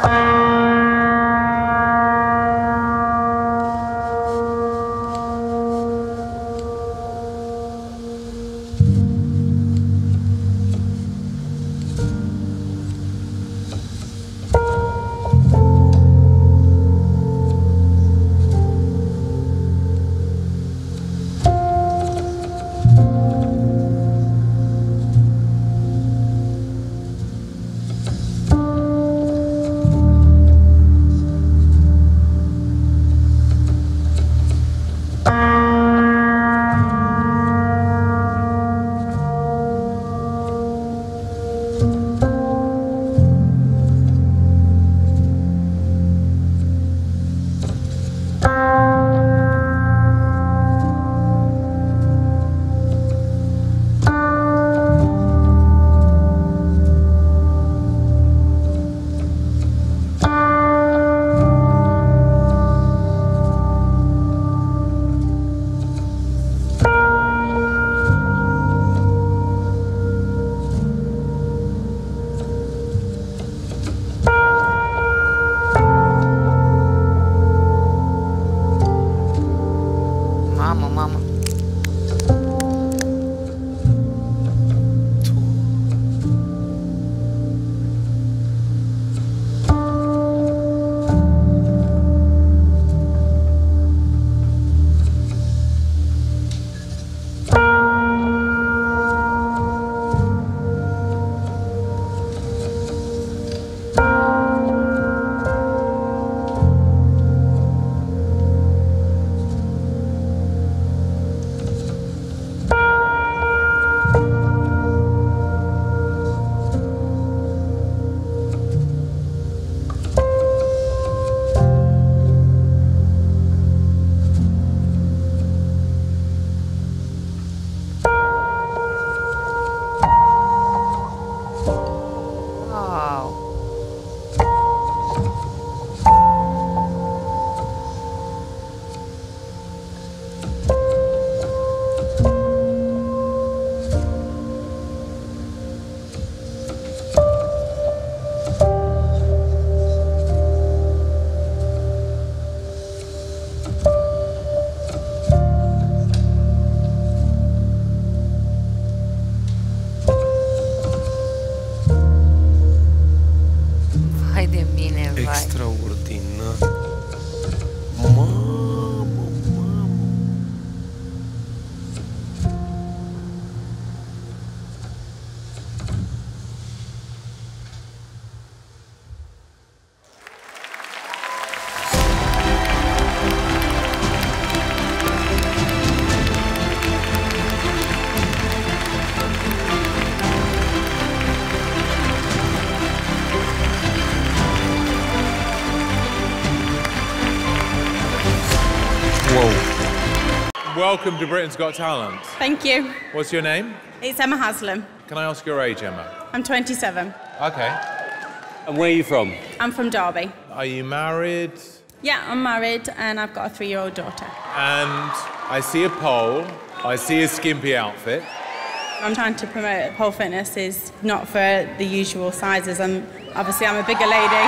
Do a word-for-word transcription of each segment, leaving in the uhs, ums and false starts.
Welcome to Britain's Got Talent. Thank you. What's your name? It's Emma Haslam. Can I ask your age, Emma? I'm twenty-seven. Okay. And where are you from? I'm from Derby. Are you married? Yeah, I'm married and I've got a three-year-old daughter. And I see a pole. I see a skimpy outfit. I'm trying to promote pole fitness is not for the usual sizes. I'm obviously I'm a bigger lady.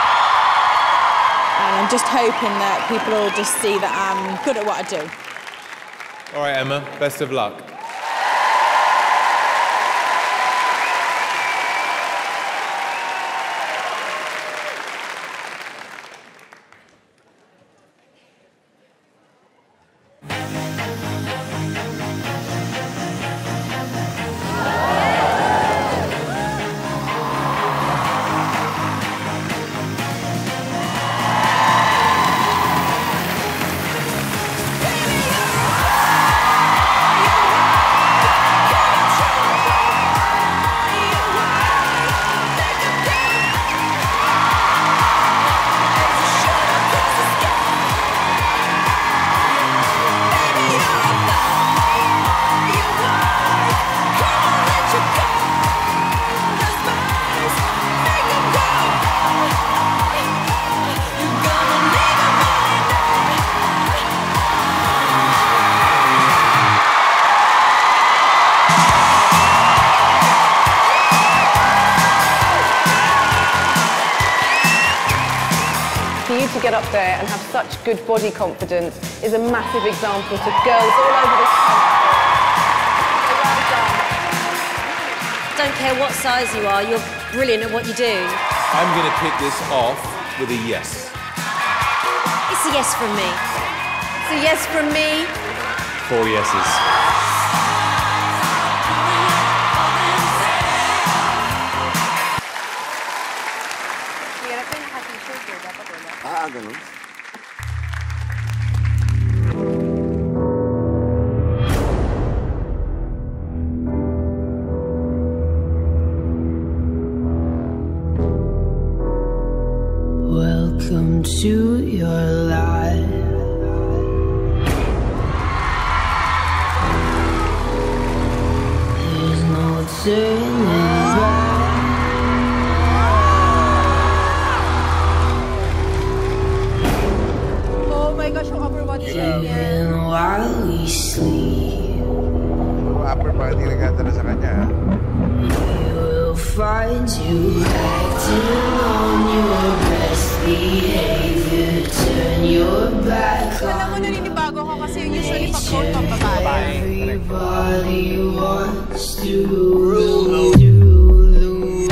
And I'm just hoping that people will just see that I'm good at what I do. All right, Emma, best of luck. Baby, for you to get up there and have such good body confidence is a massive example to girls all over this country. Well done. Don't care what size you are, you're brilliant at what you do. I'm going to kick this off with a yes. It's a yes from me. It's a yes from me. Four yeses. Ah, ganun. Welcome to your life. There's no turning back. Even while we sleep, Upper body nagdadala sa kanya. we will find you acting on your best behavior. Turn your back Alam mo, on naninibago ko kasi usually pag court pang babae. everybody wants to rule the world.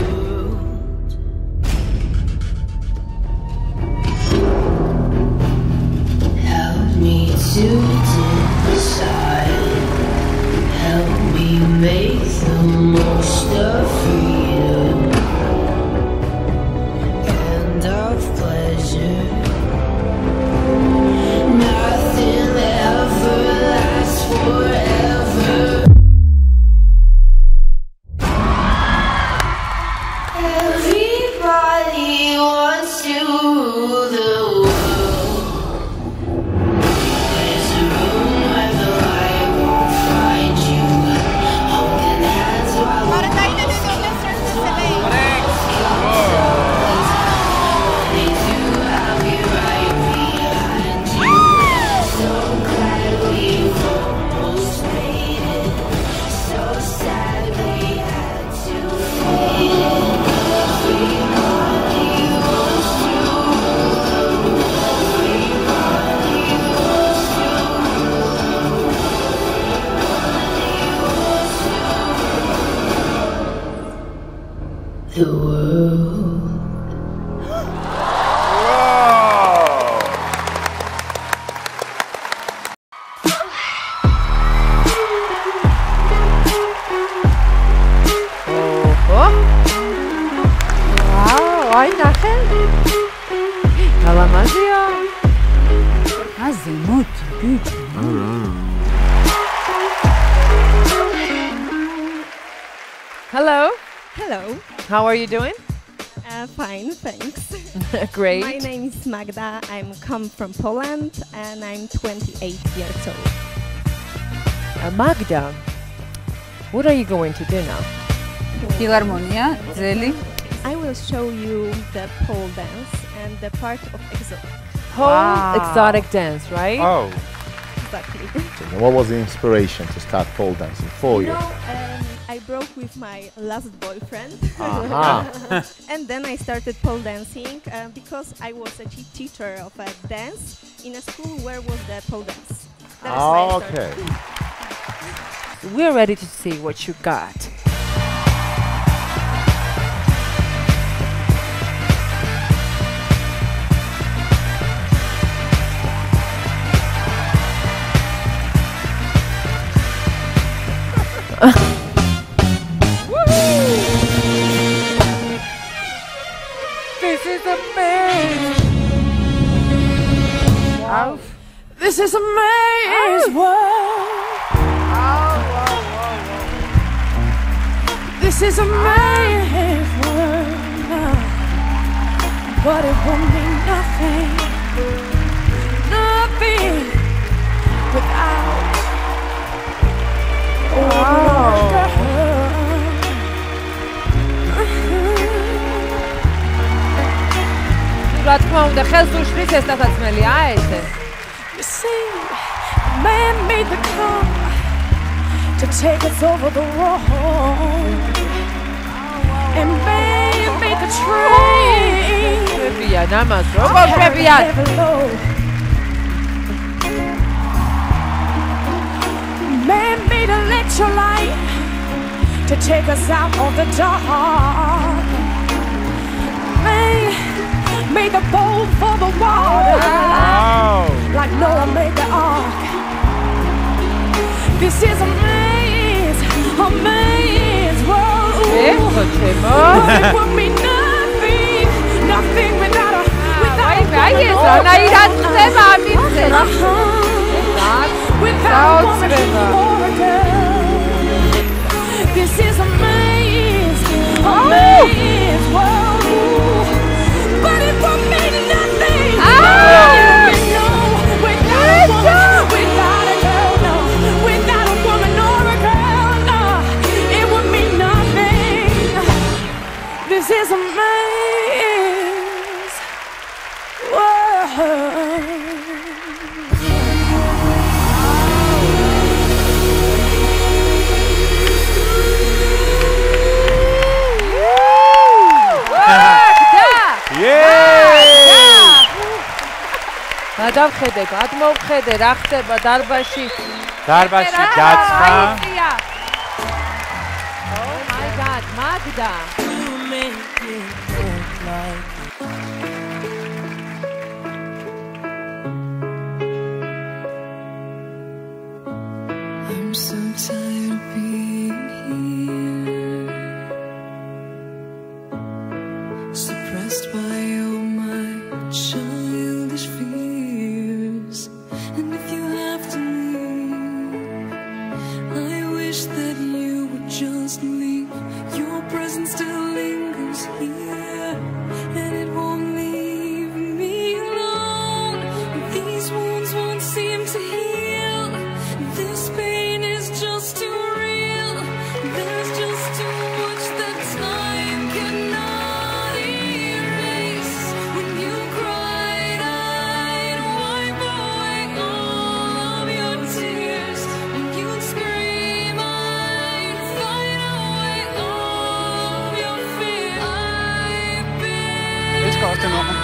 Help me to decide. Help me make the most of freedom and of pleasure. Nothing ever lasts forever. Everybody wants to rule the world. There's a room where the light won't find you. Holding hands while Para tayo nanonood ng Circus Soleil. they do, I'll be right behind you. So glad we've almost made it. So sad we had to fade it. Everybody wants to rule the world. Everybody wants to rule the world. Everybody wants to rule the world. וואו, אוי נחל. אבל מה זה יום? מה זה מות? Hello. Hello. How are you doing? Uh, fine, thanks. Great. My name is Magda. I'm come from Poland and I'm twenty-eight years old. Uh, Magda, what are you going to do now? Φιλαρμονία, Τζέλη. I will show you the pole dance and the part of exotic. Whole Wow. exotic dance, right? Oh. Exactly. What was the inspiration to start pole dancing for You you? know, um, I broke with my last boyfriend. Aha. And then I started pole dancing uh, because I was a te- teacher of a dance in a school where was the pole dance. That is why I Oh, started. okay. We're ready to see what you got. This is amazing. Wow. This is a man's world. This is a man's world. But it won't mean nothing. Nothing without a girl. Platform de Jesus Christus está familiarized. You see, man made the car to take us over the wall, and man made the train მოგწევიან ამას, როგორ შვებიან? Man made a electrolyte to take us out of the dark. Man made the boat for the water, wow. Like Noah made the ark. This is a man's, a man's world. Ooh. It would be nothing, nothing without a, without a without a woman or a girl. This is a man's, a man's world. Ooh. But it would mean nothing. Oh. No, without a woman, without a girl, no. Without a woman or a girl, no. It would mean nothing. This is a man's world. გადავხედე, გადმოვხედე, რა ხდება დარბაში? დარბაში გაცხა. Oh my god, Magda. I'm so tired of being here, suppressed by all my childish fears. And if you have to leave, I wish that you would just leave. Your presence still lingers here, and it won't leave me alone. These wounds won't seem to heal. This pain is just too real. There's just too much that time cannot erase. When you cried, I'd wipe away all of your tears. When you'd scream, I'd fight away all of your fear. I've been Det skal også det nummer.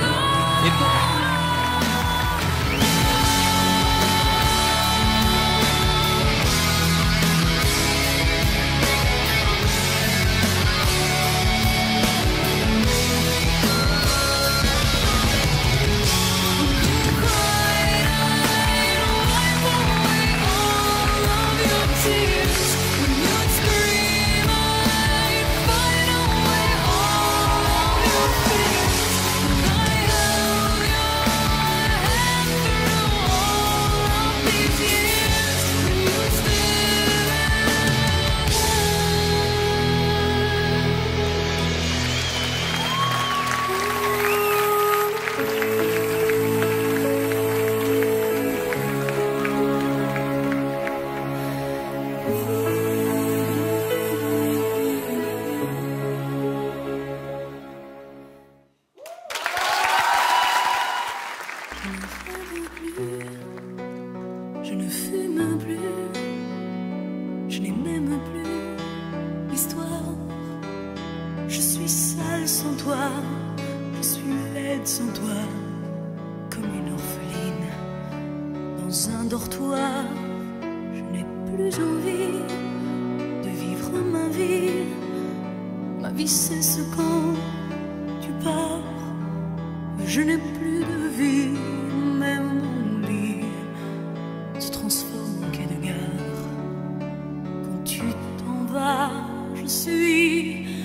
Je ne fume plus, je n'ai même plus l'histoire. Je suis sale sans toi, je suis laide sans toi, comme une orpheline dans un dortoir. Je n'ai plus envie de vivre ma vie. Ma vie cesse quand tu pars. Je n'ai plus de vie, même mon lit se transforme en quai de gare. Quand tu t'en vas, je suis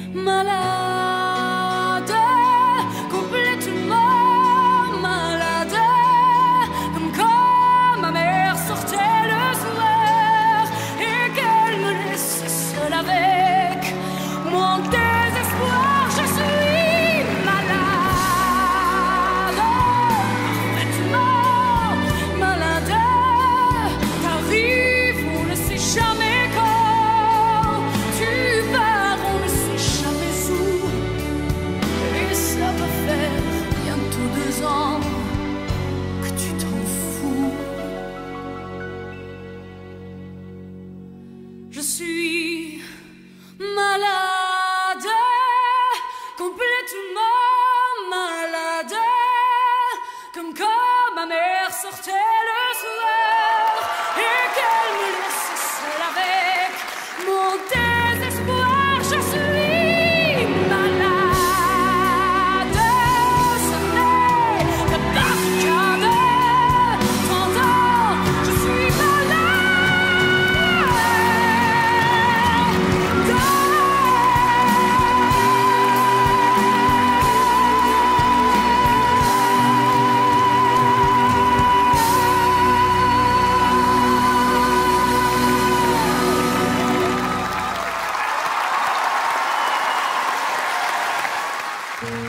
malade, complètement malade, comme quand ma mère sortait le soir et qu'elle me laisse seule avec mon désespoir. Je suis malade.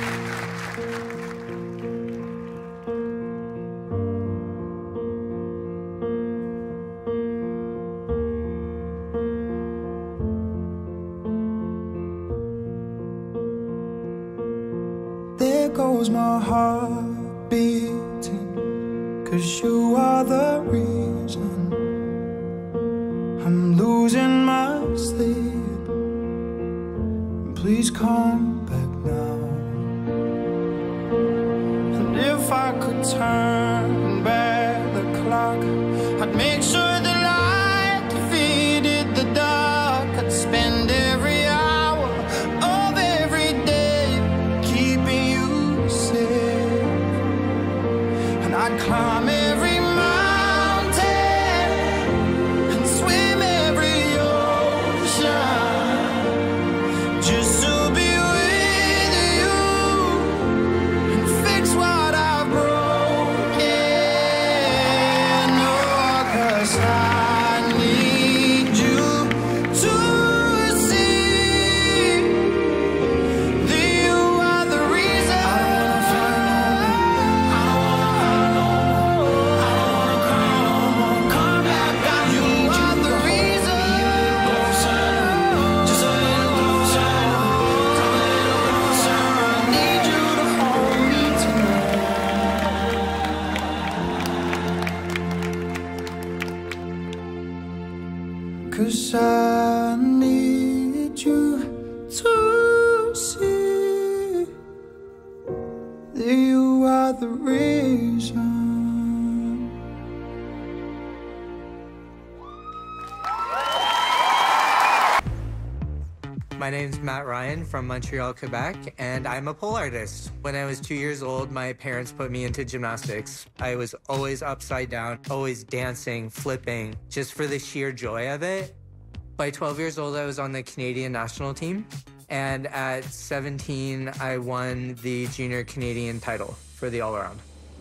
There goes my heart beating, 'cause you are the reason I'm losing my sleep. Please come back now. And if I could turn back the clock, I'd make sure the light defeated the dark. I'd spend every hour of every day keeping you safe, and I'd climb every mountain and swim every ocean just to be with you and fix what I've broken. Oh, 'cause I need you to see that you are the reason. I don't wanna fight no more. I don't wanna cry no more. Come back, I you are the reason. Closer, just a little closer. Come a little closer. I need you to hold me tonight. 'Cause I need you to see that you are the reason. My name's Matt Ryan from Montreal, Quebec, and I'm a pole artist. When I was two years old, my parents put me into gymnastics. I was always upside down, always dancing, flipping, just for the sheer joy of it. By twelve years old, I was on the Canadian national team, and at seventeen, I won the junior Canadian title for the all-around.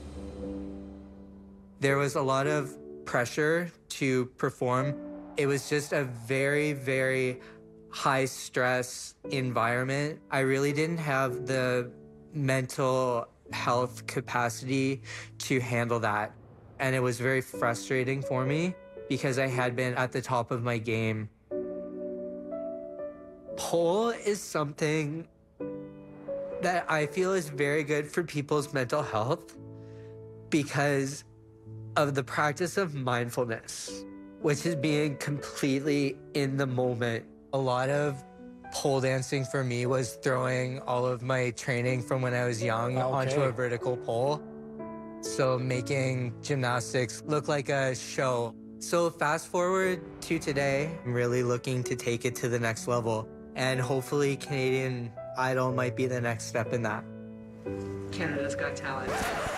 There was a lot of pressure to perform. It was just a very, very high-stress environment. I really didn't have the mental health capacity to handle that. And it was very frustrating for me because I had been at the top of my game. Pole is something that I feel is very good for people's mental health because of the practice of mindfulness, which is being completely in the moment. A lot of pole dancing for me was throwing all of my training from when I was young Okay. onto a vertical pole. So making gymnastics look like a show. So fast forward to today, I'm really looking to take it to the next level. And hopefully Canadian Idol might be the next step in that. Canada's Got Talent.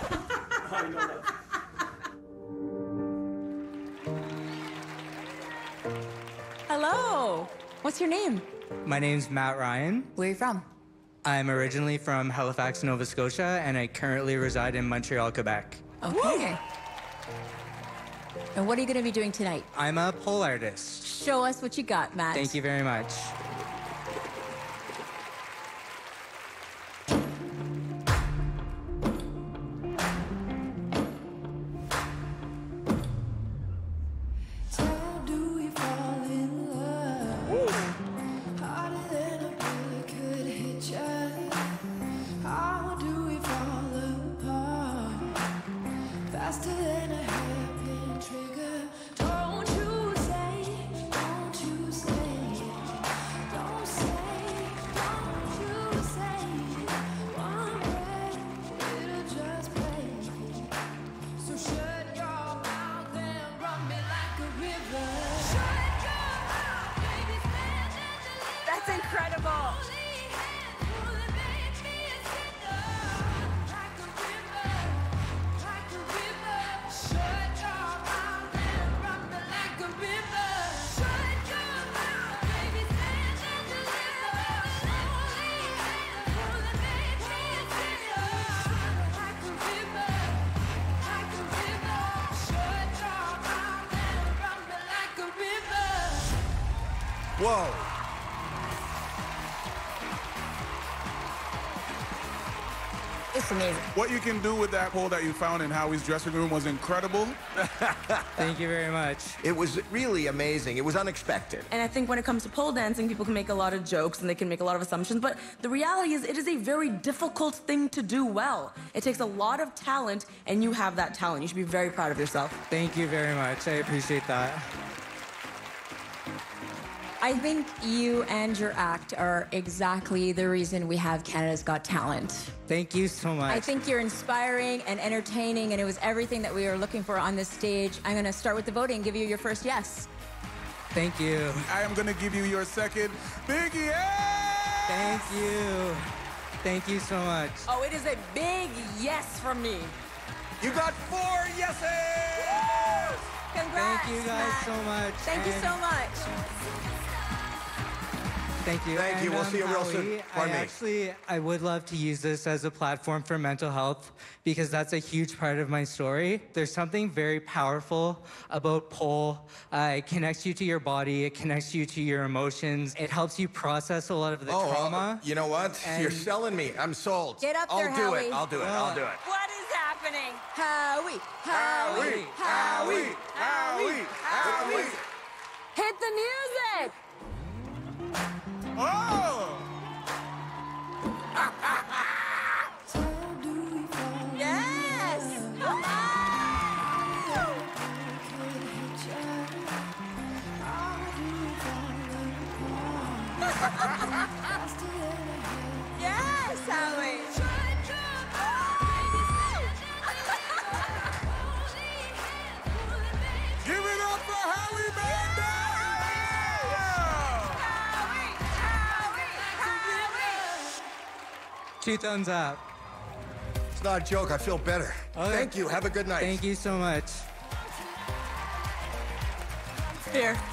Hello. What's your name? My name's Matt Ryan. Where are you from? I'm originally from Halifax, Nova Scotia, and I currently reside in Montreal, Quebec. Okay. And what are you going to be doing tonight? I'm a pole artist. Show us what you got, Matt. Thank you very much. That's incredible. Whoa. just amazing. What you can do with that pole that you found in Howie's dressing room was incredible. Thank you very much. It was really amazing. It was unexpected. And I think when it comes to pole dancing, people can make a lot of jokes and they can make a lot of assumptions, but the reality is it is a very difficult thing to do well. It takes a lot of talent, and you have that talent. You should be very proud of yourself. Thank you very much. I appreciate that. I think you and your act are exactly the reason we have Canada's Got Talent. Thank you so much. I think you're inspiring and entertaining, and it was everything that we were looking for on this stage. I'm going to start with the voting and give you your first yes. Thank you. I am going to give you your second big yes! Thank you. Thank you so much. Oh, it is a big yes from me. You got four yeses! Congrats, Thank you guys Matt. so much. Thank you And so much. Thank you. Thank you. And, We'll um, see you real Howie, soon. Pardon I me. Actually, I would love to use this as a platform for mental health because that's a huge part of my story. There's something very powerful about pole. Uh, it connects you to your body. It connects you to your emotions. It helps you process a lot of the Oh, trauma. you know what? And- You're selling me. I'm sold. Get up I'll there, do Howie. it. I'll do it. I'll do it. What is happening? Howie, Howie, Howie, Howie, Howie. Hit the music! Oh! yes! yes, Howie! Give it up for Howie Magda! Two thumbs up. It's not a joke. I feel better. Okay. Thank you. Have a good night. Thank you so much. Here.